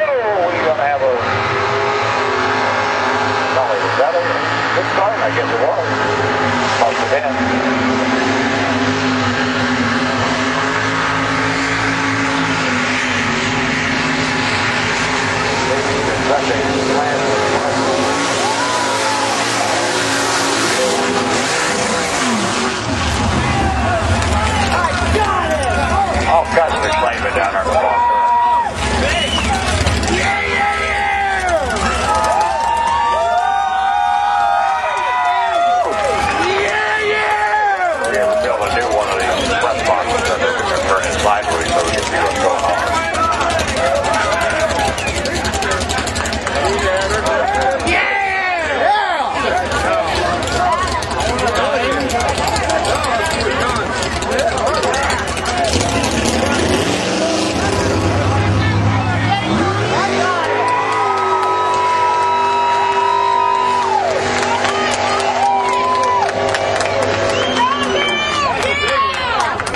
we're going to have a, not only was that a good start, I guess it was, close to 10.